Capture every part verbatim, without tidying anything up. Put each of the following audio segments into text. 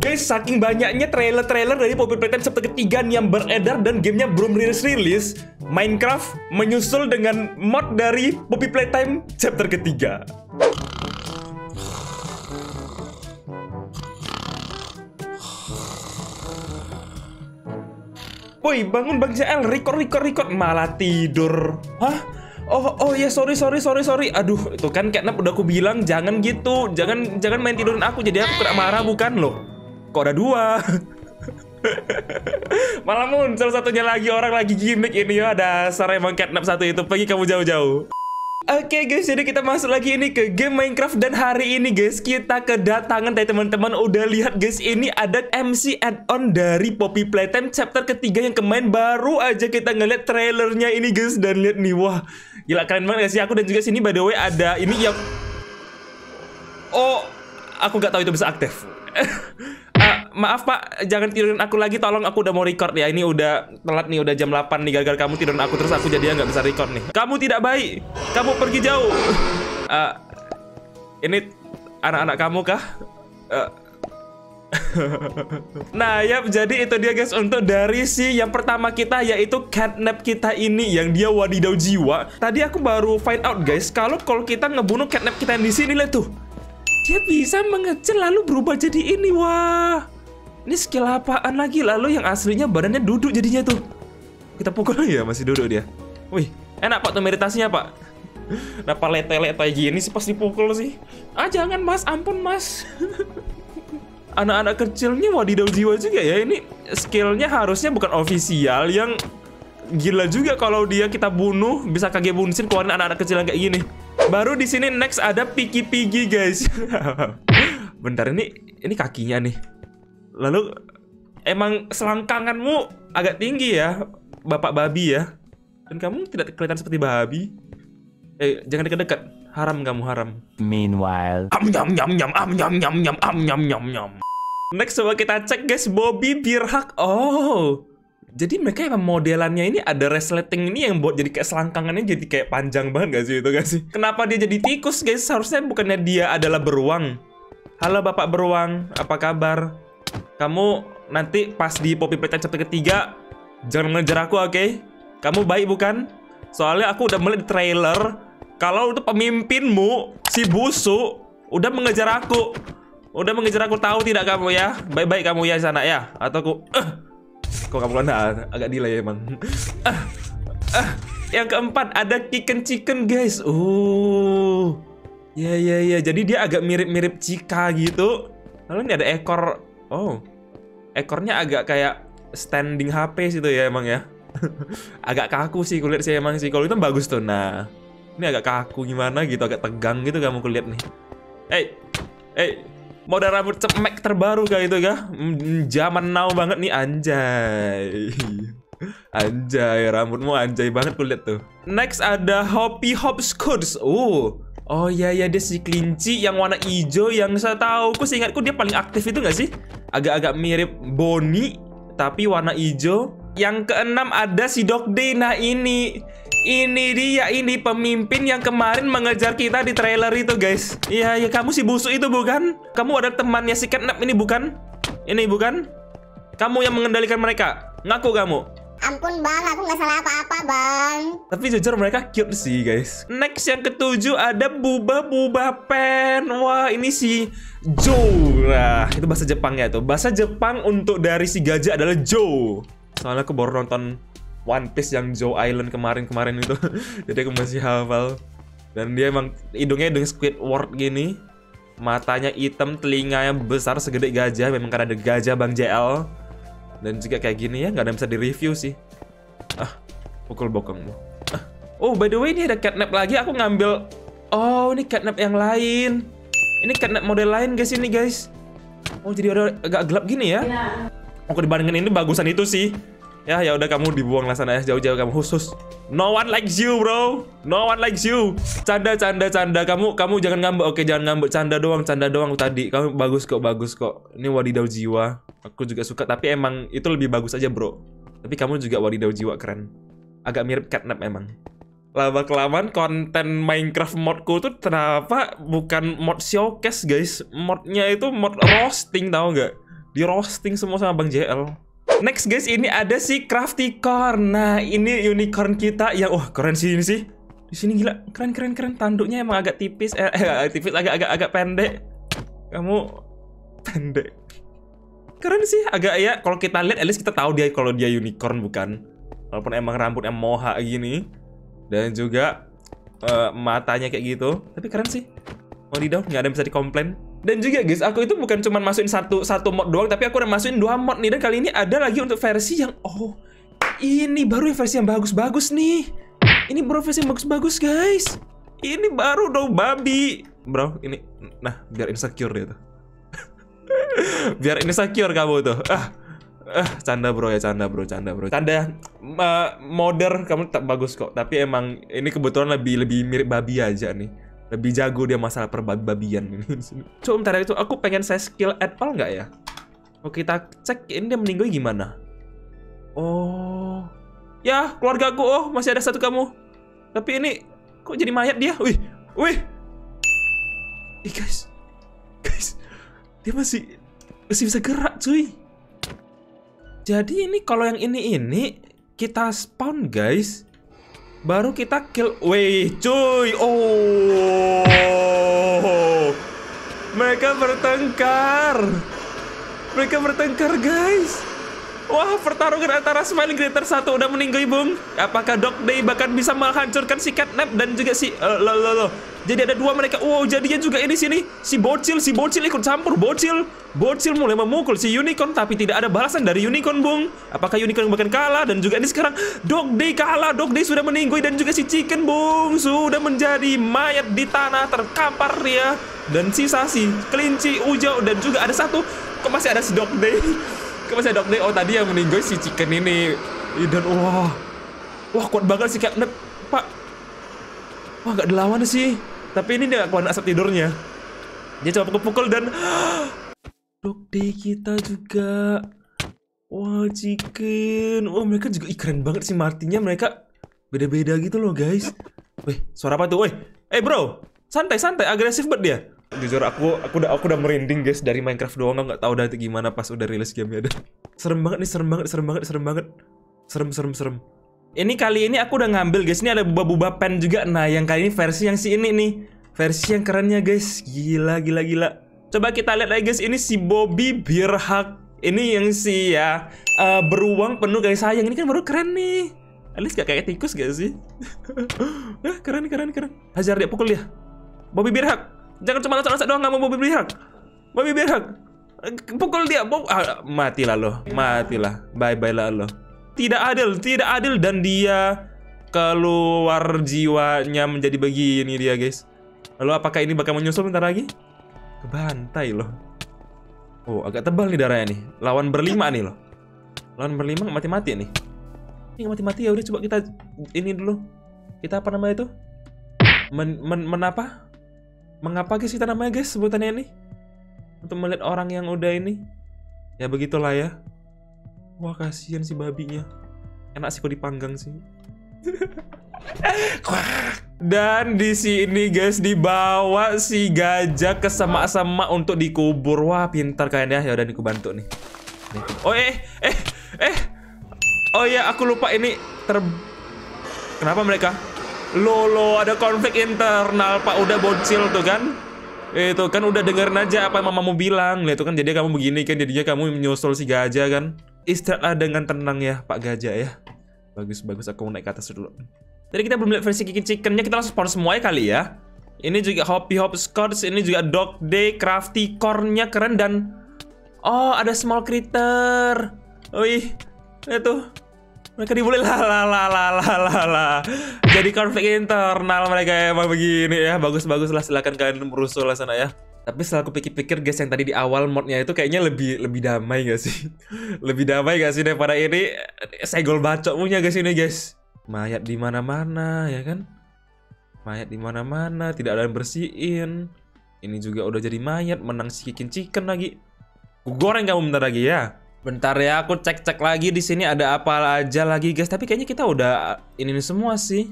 Guys, saking banyaknya trailer-trailer dari Poppy Playtime chapter ketiga nih yang beredar dan gamenya belum rilis-rilis, Minecraft menyusul dengan mod dari Poppy Playtime chapter ketiga. Woi, bangun Bang J L, record, record, record, malah tidur. Hah? Oh, oh ya, sorry, sorry, sorry, sorry. Aduh, itu kan Catnap udah aku bilang jangan gitu, jangan, jangan main tidurin aku. Jadi aku kena marah bukan loh? Kok ada dua? Malah muncul satunya lagi, orang lagi gimmick ini ya. Dasar emang Catnap satu itu, pergi kamu jauh-jauh. Oke okay guys, jadi kita masuk lagi ini ke game Minecraft. Dan hari ini guys, kita kedatangan dari teman-teman. Udah lihat guys, ini ada M C add-on dari Poppy Playtime chapter ketiga yang kemarin baru aja kita ngeliat trailernya ini guys. Dan lihat nih, wah gila keren banget guys ya. Aku dan juga sini by the way ada ini yang... Oh, aku gak tahu itu bisa aktif. uh, Maaf pak, jangan tidurin aku lagi, tolong, aku udah mau record ya. Ini udah telat nih, udah jam delapan nih. Gagal kamu tidurin aku terus, aku jadinya nggak bisa record nih. Kamu tidak baik, kamu pergi jauh. uh, Ini anak-anak kamu kah? Uh. Nah ya, jadi itu dia guys untuk dari si yang pertama kita, yaitu Catnap kita ini yang dia wadidaw jiwa. Tadi aku baru find out guys, kalau kalau kita ngebunuh Catnap kita yang di sini, lihat tuh, dia bisa mengecil lalu berubah jadi ini. Wah, ini skill apaan lagi? Lalu yang aslinya badannya duduk jadinya tuh. Kita pukul ya, masih duduk dia. Wih, enak pak tuh meditasinya pak. Kenapa lete-lete gini sih pas dipukul sih? Ah jangan mas, ampun mas. Anak-anak kecilnya wadidaw jiwa juga ya. Ini skillnya harusnya bukan official. Yang gila juga kalau dia kita bunuh bisa kage bunsin keluarin anak-anak kecil yang kayak gini. Baru di sini next ada Piggy Piggy guys. Bentar, ini ini kakinya nih. Lalu emang selangkanganmu agak tinggi ya, Bapak Babi ya. Dan kamu tidak kelihatan seperti babi. Eh, jangan dekat-dekat. Haram kamu, haram. Meanwhile, am nyam nyam nyam am nyam nyam nyam am nyam nyam nyam. Next coba kita cek guys, Bobby Birhak. Oh, jadi mereka emang modelannya ini ada resleting ini yang buat jadi kayak selangkangannya jadi kayak panjang banget gak sih itu gak sih? Kenapa dia jadi tikus guys? Harusnya bukannya dia adalah beruang. Halo Bapak Beruang, apa kabar? Kamu nanti pas di Poppy Playtime chapter ketiga jangan mengejar aku, oke? Okay? Kamu baik bukan? Soalnya aku udah melihat di trailer kalau itu pemimpinmu si busuk udah mengejar aku. Udah mengejar aku, tahu tidak kamu ya? Baik-baik kamu ya di sana ya? Atau aku uh, kok kamu kan agak delay emang. uh, uh, Yang keempat ada chicken chicken guys. Oh, ya ya ya. Jadi dia agak mirip-mirip Chica gitu. Lalu ini ada ekor. Oh, ekornya agak kayak standing H P situ ya emang ya. Agak kaku sih kulit sih emang sih. Kalau itu bagus tuh. Nah, ini agak kaku gimana gitu, agak tegang gitu kamu kulit nih. Eh, eh, model rambut cemek terbaru kayak itu kah? Zaman now banget nih, anjay. Anjay, rambutmu anjay banget kulit tuh. Next ada Hoppy Hopscotch. Oh, oh iya ya, dia si kelinci yang warna hijau yang saya tahu. Ku seingatku dia paling aktif itu nggak sih? Agak-agak mirip Bonnie tapi warna hijau. Yang keenam ada si Dog Day. Nah ini, ini dia, ini pemimpin yang kemarin mengejar kita di trailer itu guys. Iya ya, kamu si busuk itu bukan? Kamu ada temannya si Catnap ini bukan? Ini bukan? Kamu yang mengendalikan mereka? Ngaku kamu? Ampun bang, aku nggak salah apa-apa bang. Tapi jujur mereka cute sih guys. Next yang ketujuh ada Buba-Buba Pen. Wah ini si Joe. Nah itu bahasa Jepangnya tuh. Bahasa Jepang untuk dari si gajah adalah Joe. Soalnya aku baru nonton One Piece yang Joe Island kemarin-kemarin itu. Jadi aku masih hafal. Dan dia emang hidungnya hidung Squidward gini. Matanya hitam, telinganya besar segede gajah. Memang karena ada gajah Bang J L. Dan juga kayak gini ya, nggak ada yang bisa di-review sih. Ah, pukul bokongmu. Ah. Oh, by the way ini ada Catnap lagi. Aku ngambil. Oh, ini Catnap yang lain. Ini Catnap model lain guys ini guys. Oh, jadi ada agak gelap gini ya. Aku dibandingin ini bagusan itu sih. Ya, ya udah kamu dibuang lah sana ya, jauh-jauh kamu khusus. No one likes you, bro. No one likes you. Canda, canda, canda. Kamu, kamu jangan ngambek. Oke, jangan ngambek. Canda doang, canda doang tadi. Kamu bagus kok, bagus kok. Ini wadidaw jiwa. Aku juga suka. Tapi emang itu lebih bagus aja, bro. Tapi kamu juga wadidaw jiwa keren. Agak mirip Catnap emang. Lama kelamaan konten Minecraft modku tuh kenapa bukan mod showcase guys? Modnya itu mod roasting, tahu nggak? Di roasting semua sama Bang J L. Next guys, ini ada si Crafty Corn. Nah, ini unicorn kita yang wah, keren sih ini sih. Di sini gila, keren keren keren. Tanduknya emang agak tipis, eh, eh tipis agak agak agak pendek. Kamu pendek. Keren sih, agak ya. Kalau kita lihat, at least kita tahu dia kalau dia unicorn bukan. Walaupun emang rambutnya moha gini. Dan juga uh, matanya kayak gitu. Tapi keren sih. Wadidaw, nggak ada yang bisa dikomplain. Dan juga guys, aku itu bukan cuma masukin satu satu mod doang, tapi aku udah masukin dua mod nih. Dan kali ini ada lagi untuk versi yang oh, ini baru versi yang bagus-bagus nih. Ini baru versi yang bagus-bagus guys. Ini baru dong babi. Bro, ini nah biar insecure dia tuh. Biar insecure kamu tuh. Ah, ah, canda bro ya, canda bro, canda bro. Canda uh, modder kamu tak bagus kok. Tapi emang ini kebetulan lebih lebih mirip babi aja nih. Lebih jago dia masalah perbabi-babian ini. Coba bentar itu aku pengen saya skill add all nggak ya? Oh, kita cek ini dia meninggal gimana? Oh, ya keluargaku. Oh, masih ada satu kamu. Tapi ini kok jadi mayat dia? Wih, wih. Ih guys, guys, dia masih masih bisa gerak cuy. Jadi ini kalau yang ini ini kita spawn guys. Baru kita kill. Wih cuy. Oh, mereka bertengkar. Mereka bertengkar guys. Wah, pertarungan antara Smiling Creator satu udah meninggal bung. Apakah Dog Day bahkan bisa menghancurkan si Catnap dan juga si uh, lo, lo, lo. Jadi ada dua mereka. Wow, jadinya juga ini sini si Bocil, si Bocil ikut campur. Bocil, Bocil mulai memukul si Unicorn tapi tidak ada balasan dari Unicorn bung. Apakah Unicorn bahkan kalah? Dan juga ini sekarang Dog Day kalah. Dog Day sudah meninggal dan juga si Chicken bung sudah menjadi mayat di tanah terkampar ya. Dan sisa si kelinci, ujau dan juga ada satu. Kok masih ada si Dog Day? Kok masih ada Dog Day? Oh tadi yang meninggal si Chicken ini. Dan wah, wah kuat banget si Catnap pak. Wah gak dilawan sih. Tapi ini dia gak kuat asap tidurnya. Dia coba pukul-pukul dan Dog Day kita juga. Wah Chicken. Wah mereka juga ih, keren banget sih martinya. Mereka beda-beda gitu loh guys. Wih suara apa tuh? Wih, eh hey, bro, santai-santai, agresif banget dia. Jujur aku aku udah aku udah merinding guys dari Minecraft doang, nggak tahu dah gimana pas udah rilis game ya. Serem banget nih, serem banget, serem banget, serem banget. Serem serem serem. Ini kali ini aku udah ngambil guys, ini ada buba-buba pen juga. Nah, yang kali ini versi yang si ini nih. Versi yang kerennya guys. Gila gila gila. Coba kita lihat lagi guys, ini si Bobby Birhak. Ini yang si ya uh, beruang penuh guys sayang. Ini kan baru keren nih. At least gak kayak tikus gak sih? Eh, keren keren keren. Hajar dia, pukul dia. Bobby Birhak. Jangan cuma loncat-loncat doang, nggak mau Bobby Birhak. Bobby Birhak, pukul dia. Bo ah, matilah lo, matilah. Bye-bye lah lo. Tidak adil, tidak adil. Dan dia keluar jiwanya menjadi begini dia guys. Lalu apakah ini bakal menyusul bentar lagi? Kebantai loh. Oh agak tebal nih darahnya nih. Lawan berlima nih loh. Lawan berlima mati-mati nih. Ini mati-mati ya udah coba kita ini dulu. Kita apa namanya itu? Men, men, men apa? Mengapa guys kita namanya guys sebutannya ini? Untuk melihat orang yang udah ini. Ya begitulah ya. Wah kasihan si babinya. Enak sih kok dipanggang sih. Dan di sini guys dibawa si gajah ke semak-semak untuk dikubur. Wah pintar kayaknya ya. Ya udah nih aku bantu nih. Nih. Oh eh eh eh. Oh ya aku lupa ini ter. Kenapa mereka? Lolo ada konflik internal pak, udah bocil tuh kan. Itu kan udah dengerin aja apa mamamu bilang. Lihat tuh kan jadi kamu begini kan, jadinya kamu menyusul si gajah kan. Istirahatlah dengan tenang ya Pak Gajah ya. Bagus bagus, aku naik ke atas dulu. Jadi kita belum lihat versi Kiki Chickennya, kita langsung spawn semuanya kali ya. Ini juga Hoppy Hopscotch, ini juga Dog Day, Crafty Corn-nya keren dan oh ada small critter. Wih, lihat tuh. Mereka dibully lah lah lah lah lah lah lah. Jadi konflik internal mereka emang begini ya. Bagus-bagus lah, silakan kalian merusuh lah sana ya. Tapi setelah aku pikir-pikir guys, yang tadi di awal modnya itu kayaknya lebih lebih damai gak sih? Lebih damai gak sih daripada ini segol bacok punya guys ini guys. Mayat di mana-mana ya kan? Mayat di mana-mana, tidak ada yang bersihin. Ini juga udah jadi mayat, menang si Kiki Chicken lagi. Ku goreng kamu bentar lagi ya. Bentar ya, aku cek-cek lagi di sini ada apa aja lagi guys. Tapi kayaknya kita udah ini semua sih.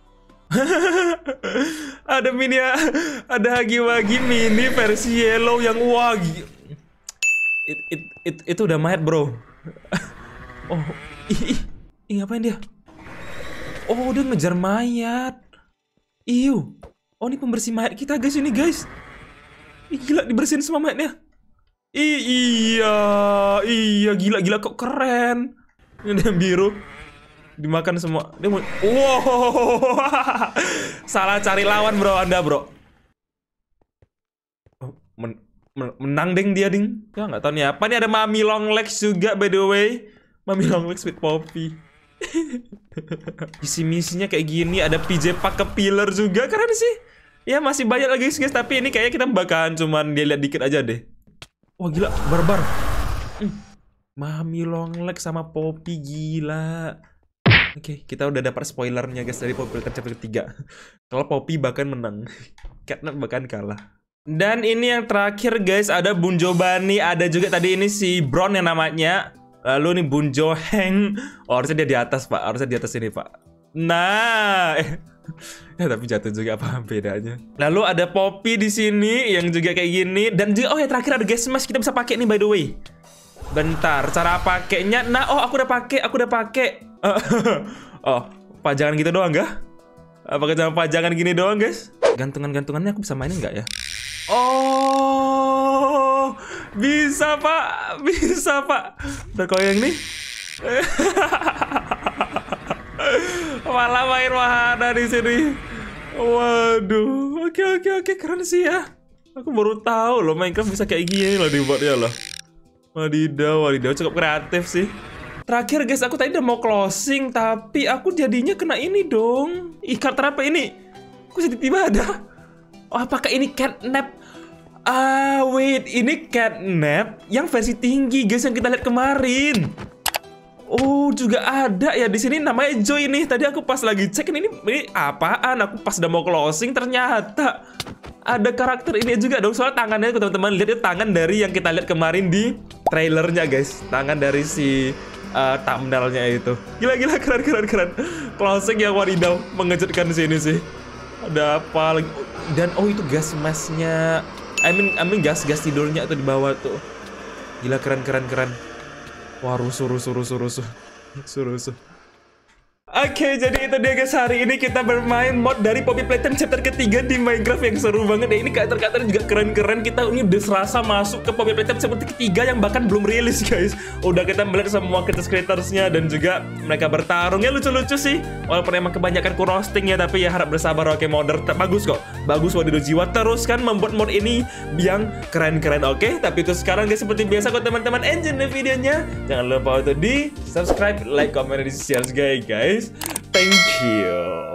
Ada mini, ada Hagi Wagi mini versi yellow yang wagi. It, it, It, itu udah mayat bro. Oh, ih, ih, ih, ngapain dia? Oh, dia ngejar mayat. Iu. Oh, ini pembersih mayat kita guys ini guys. Ih, gila dibersihin semua mayatnya. Ih, iya, iya, gila, gila kok keren. Ini yang biru. Dimakan semua. Dia mau. Wow. Salah cari lawan bro, Anda bro. Oh, men men menang ding dia ding. Ya nggak tahu nih apa. Nih ada Mami Long Legs juga by the way. Mami Long Legs with Poppy. Misi-misinya kayak gini. Ada P J pakai pillar juga. Keren sih. Ya masih banyak lagi guys. Tapi ini kayaknya kita bakalan cuman dia lihat dikit aja deh. Wah gila, barbar. Hmm. Mami Long Legs sama Poppy gila. Oke, okay, kita udah dapat spoilernya guys dari Poppy chapter ketiga. Kalau Poppy bahkan menang, Catnap bahkan kalah. Dan ini yang terakhir guys, ada Bunjo Bunny, ada juga tadi ini si Bron yang namanya. Lalu nih Bunjo Heng. Oh, harusnya dia di atas pak, harusnya di atas ini pak. Nah, eh. Ya tapi jatuh juga apa bedanya. Lalu ada Poppy di sini yang juga kayak gini. Dan juga, oh ya terakhir ada gas mask kita bisa pakai nih by the way. Bentar, cara pakainya. Nah, oh aku udah pakai, aku udah pakai. Oh, pajangan gitu doang gak? Pakai cara pajangan gini doang guys. Gantungan-gantungannya aku bisa mainin nggak ya? Oh, bisa pak, bisa pak. Dan kalau yang ini, malah main wahana di sini. Waduh, oke oke oke keren sih ya. Aku baru tahu loh Minecraft bisa kayak gini loh dibuatnya loh. Wadidaw, wadidaw cukup kreatif sih. Terakhir guys, aku tadi udah mau closing, tapi aku jadinya kena ini dong. Ih, karakter apa ini? Kok tiba-tiba ada? Oh, apakah ini Catnap? Ah, wait, ini Catnap yang versi tinggi guys yang kita lihat kemarin. Oh, juga ada ya di sini namanya Joy nih. Tadi aku pas lagi cek ini, ini apaan? Aku pas udah mau closing ternyata ada karakter ini juga dong. Soalnya tangannya teman-teman lihat itu tangan dari yang kita lihat kemarin di trailernya guys. Tangan dari si uh, thumbnailnya itu. Gila-gila keren keren keren. Closing yang wadidaw mengejutkan di sini sih. Ada apa lagi? Dan oh itu gas masknya. I mean, I mean gas gas tidurnya tuh di bawah tuh. Gila keren keren keren. Wah rusuh rusuh rusuh rusuh rusuh rusuh. Oke, okay, jadi itu dia guys, hari ini kita bermain mod dari Poppy Playtime chapter ketiga di Minecraft yang seru banget ya. Ini karakter-karakter juga keren-keren. Kita ini udah serasa masuk ke Poppy Playtime chapter ketiga yang bahkan belum rilis guys. Udah kita melihat semua creators-creatorsnya dan juga mereka bertarung ya, lucu-lucu sih. Walaupun emang kebanyakan ku roasting ya, tapi ya harap bersabar. Oke, modder bagus kok, bagus wadidaw jiwa. Teruskan membuat mod ini yang keren-keren. Oke, tapi itu sekarang guys, seperti biasa kok teman-teman, enjoy videonya. Jangan lupa untuk di subscribe, like, comment, dan di share guys. Thank you.